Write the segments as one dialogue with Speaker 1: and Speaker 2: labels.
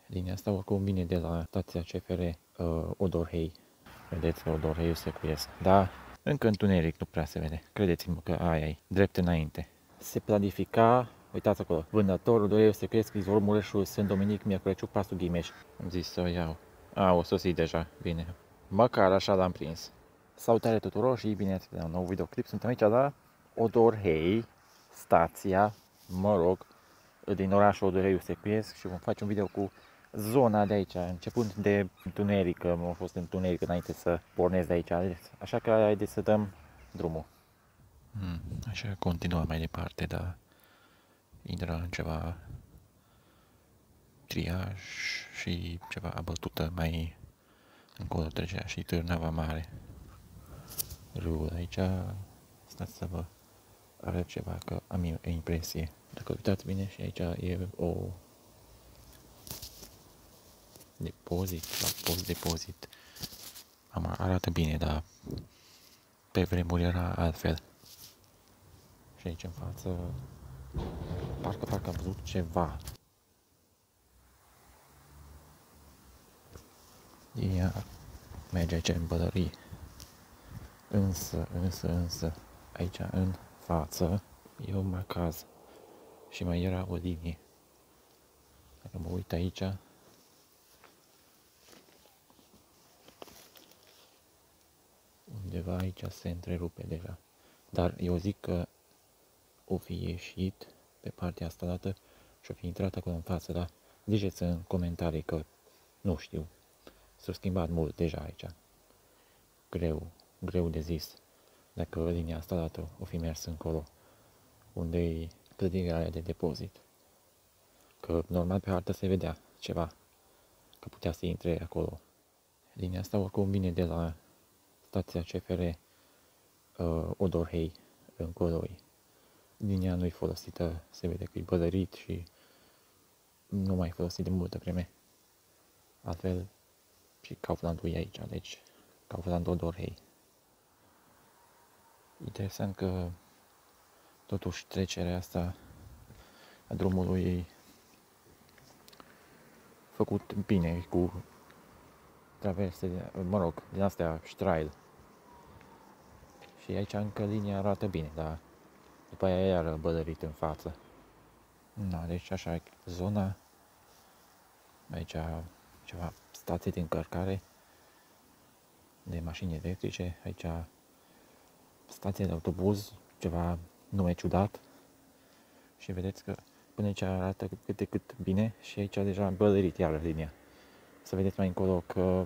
Speaker 1: Linia asta oricum vine de la stația CFR Odorhei. Vedeți că Odorheiul se cuiesc. Dar încă întuneric nu prea se vede. Credeți-mă că aia e drept înainte. Se planifica, uitați acolo, vânătorul Odorheiul se cuiesc, Izvor Mureșul, Sfânt Dominic, Miercureciu, Pasul Ghimeș. Am zis să o iau. O sosit deja, bine. Măcar așa l-am prins. Salutare tuturor și bine ați venit la un nou videoclip. Suntem aici la Odorhei, stația, mă rog, din orașul Odorheiul Secuiesc și vom face un video cu zona de aici, începând de întuneric, că a fost întuneric înainte să pornesc de aici, așa că haideți să dăm drumul. Așa continuăm mai departe, dar intră în ceva triaj și ceva abătută mai încolo trecea și Târnava Mare. Râul aici, stați să vă arăt ceva, că am impresie. Dacă uitați bine, și aici e o depozit, la post depozit. Arată bine, dar pe vremuri era altfel. Și aici în față, parcă am văzut ceva. Ea merge aici în Bălării. Însă, aici în față e un macaz. Și mai era o linie. Dacă mă uit aici, undeva aici se întrerupe deja. Dar eu zic că o fi ieșit pe partea asta dată și o fi intrat acolo în față, dar ziceți în comentarii că nu știu. S-a schimbat mult deja aici. Greu de zis. Dacă linia asta dată o fi mers încolo, unde e clădirea aia de depozit. Că normal pe hartă se vedea ceva, că putea să intre acolo. Linia asta oricum vine de la stația CFR Odorhei încolo. Linia nu e folosită, se vede că e bălărit și nu mai folosit de multă vreme. Altfel și Kauflandul e aici, deci Kauflandul Odorhei. Interesant că totuși trecerea asta a drumului e făcut bine, cu traverse, mă rog, din astea Strail. Și aici încă linia arată bine, dar după aia iar bălărit în față. Deci așa e zona. Aici ceva stație de încărcare de mașini electrice. Aici stație de autobuz, ceva nume ciudat. Și vedeți că până aici arată cât de cât bine și aici deja bălărit iară linia. Să vedeți mai încolo că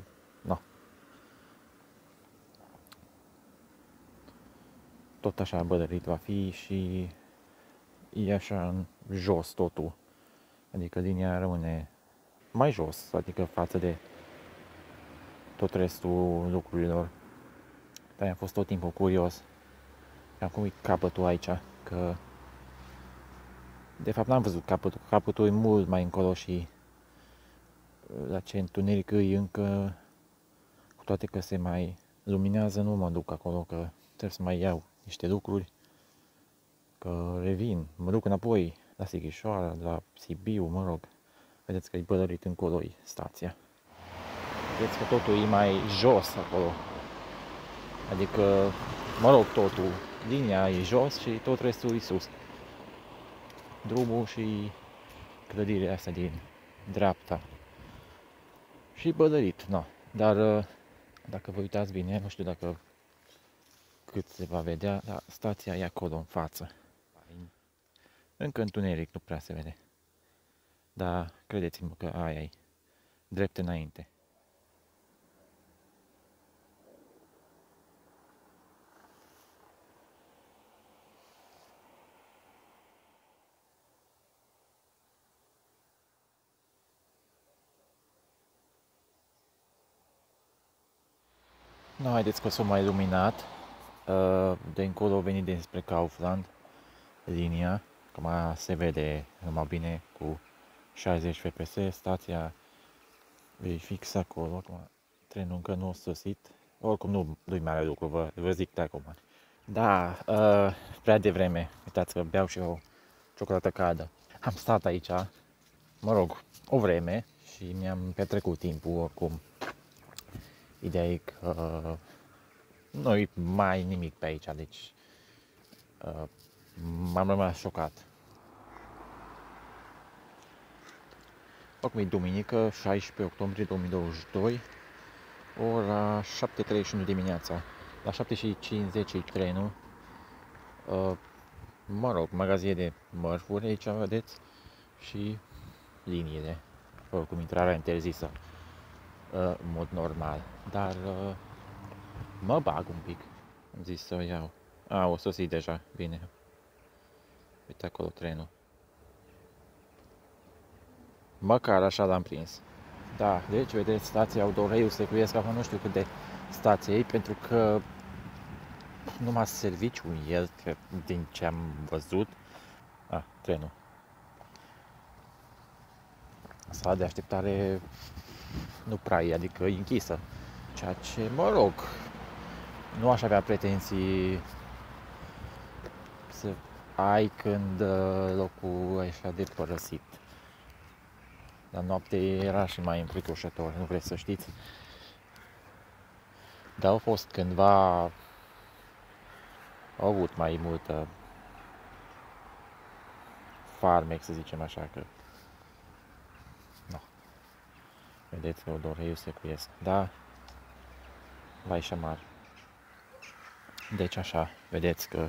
Speaker 1: tot așa bălărit va fi și e așa în jos totul. Adică linia rămâne mai jos, adică față de tot restul lucrurilor. Dar am fost tot timpul curios. Acum e capătul aici, că de fapt n-am văzut capătul. Capătul e mult mai încolo și la ce întuneric e încă, cu toate că se mai luminează, nu mă duc acolo, că trebuie să mai iau niște lucruri, că revin, mă duc înapoi la Sighișoara, la Sibiu, mă rog. Vedeți că e bălărit încolo e stația. Vedeți că totul e mai jos acolo. Adică, mă rog, totul, linia e jos și tot restul e sus. Drumul și clădirea asta din dreapta. Și bălărit, Dar dacă vă uitați bine, nu știu dacă cât se va vedea, dar stația e acolo în față. Încă întuneric nu prea se vede. Dar credeți-mă că aia e drept înainte. Haideți că s-a mai luminat. De încolo a venit dinspre Kaufland linia. Acum se vede numai bine cu 60 fps. Stația e fix acolo. Acum trenul încă nu a sosit. Oricum nu-i mare lucru, vă zic de acum. Da, prea devreme. Uitați că beau și o ciocolată cadă. Am stat aici, mă rog, o vreme și mi-am petrecut timpul oricum. Ideea e că nu-i mai nimic pe aici, deci m-am rămas șocat. Acum e duminică, 16 octombrie 2022, ora 7:31 dimineața. La 7:50 e trenul. Mă rog, magazie de mărfuri aici, vedeți, și liniile, oricum intrarea interzisă în mod normal, dar mă bag un pic, am zis să o iau. O sosit deja, bine, uite acolo trenul. Măcar așa l-am prins. Da, deci vedeți, stația Audoreiu Secuiesc, acum nu știu cât de stație e, pentru că numai serviciul el, din ce am văzut. Trenul. Sala de așteptare nu prea e, adică e închisă. Ceea ce, mă rog, nu aș avea pretenții să ai când locul e așa de părăsit. Dar noapte era și mai înfricoșător, nu vreți să știți. Dar au fost cândva, au avut mai multă farmec, să zicem așa, că no. Vedeți că Audoreiu Secuiesc, da, vai șamar. Deci așa, vedeți că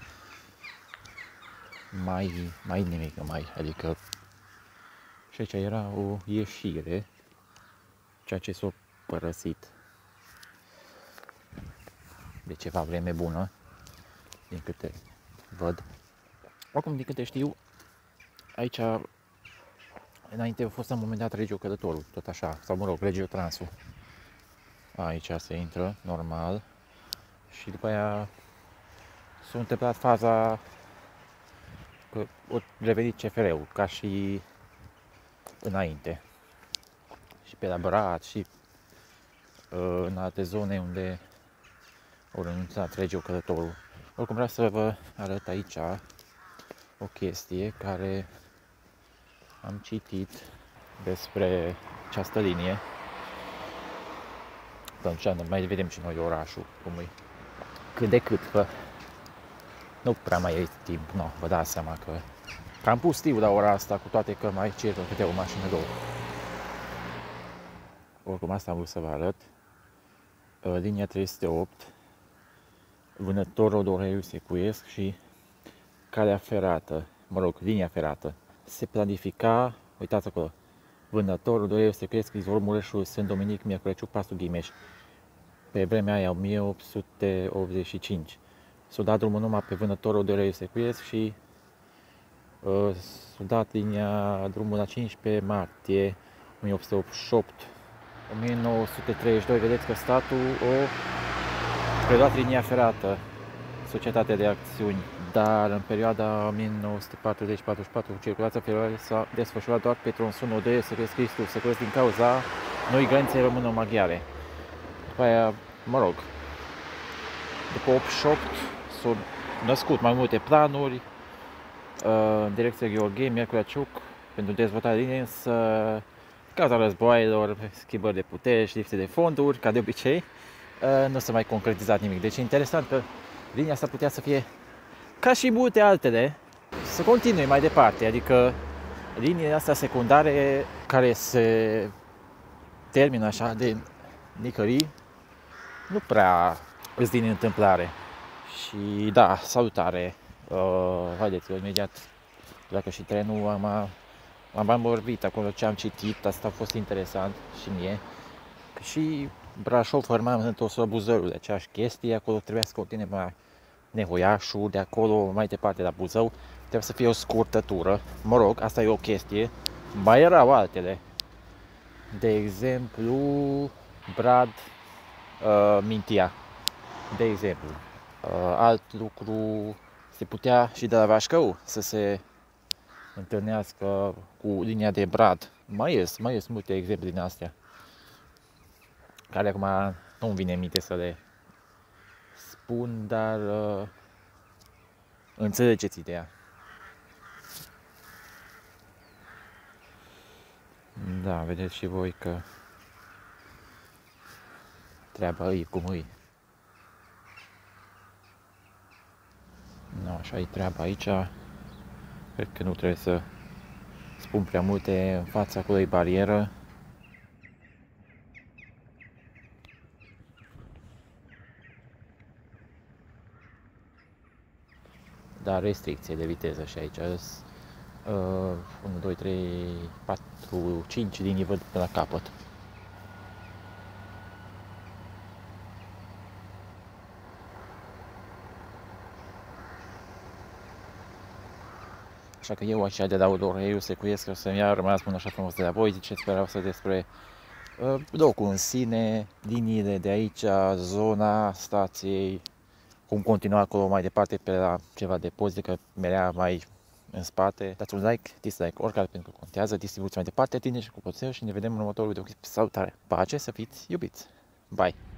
Speaker 1: mai nimic nu mai, adică și aici era o ieșire, ceea ce s-a părăsit de ceva vreme bună, din câte văd. Oricum, din câte știu, aici înainte a fost la un moment dat Regiocălătorul, tot așa, sau mă rog, Regiotransul. Aici se intră, normal, și după aia s-a întâmplat faza că a revenit CFR-ul, ca și înainte. Și pe la Brad și în alte zone unde au renunțat Regiocălătorul. Oricum vreau să vă arăt aici o chestie care am citit despre această linie. Atunci mai vedem și noi orașul, cum e, cât de cât, că nu prea mai e timp, no, vă dați seama că cam pustiu la ora asta, cu toate că mai circă câte o mașină, două. Oricum asta am vrut să vă arăt. Linia 308, Vânătorul Audoreiu Secuiesc și calea ferată, mă rog, linia ferată. Se planifica, uitați acolo, Vânătorul Audoreiu Secuiesc, Izvor Mureșul, Sfânt Dominic, Miercurețiuc, Pasul Ghimeș. Pe vremea aia, 1885. S-a dat drumul numai pe Vânătorul Audoreiu Secuiesc și s-a dat drumul la 15 martie 1888. 1932, vedeți că statul a preluat linia ferată, Societatea de Acțiuni, dar în perioada 1940-44 circulația feroviară s-a desfășurat doar pe tronsonul Audoreiu Secuiesc Cristu Secuiesc din cauza noi granițe româno-maghiare. După aia, mă rog, după 88 s-au născut mai multe planuri în direcția Gheorghe Miercurețiuc pentru dezvoltarea liniei, însă cauza războaielor, schimbări de putere și lipse de fonduri, ca de obicei, nu s-a mai concretizat nimic. Deci e interesant că linia asta putea să fie, ca și multe altele, să continue mai departe, adică liniile astea secundare care se termină așa de nicării, nu prea îți din întâmplare. Și da, salutare, haideți că imediat pleacă și trenul, am vorbit acolo ce am citit, asta a fost interesant și mie. Și Brașov, Hărman, întors la Buzăul, de aceeași chestie, acolo trebuia să continue mai Nevoiașul, de acolo mai departe la Buzău, trebuie să fie o scurtătură. Mă rog, asta e o chestie. Mai erau altele. De exemplu, Brad, Mintia. De exemplu. Alt lucru, se putea și de la Vașcău să se întâlnească cu linia de Brad. Mai sunt multe exemple din astea, care acum nu-mi vine în minte să le spun, dar înțelegeți ideea. Da, vedeți și voi că treaba îi cum îi. No, așa e treaba aici. Cred că nu trebuie să spun prea multe. În fața acolo e barieră. Dar restricție de viteză și aici. 1, 2, 3, 4, 5 linii văd până la capăt. Așa că eu așa de dau doar, eu secuiesc, o să-mi ia rămas până așa frumos de la voi, ziceți vreau să despre locul în sine, liniile de aici, zona stației, cum continua acolo mai departe pe la ceva depozite, că merea mai în spate. Dați un like, dislike, oricare, pentru că contează, distribuția mai departe, tine și cu poțel și ne vedem în următorul video. Salutare, pace, să fiți iubiți! Bye!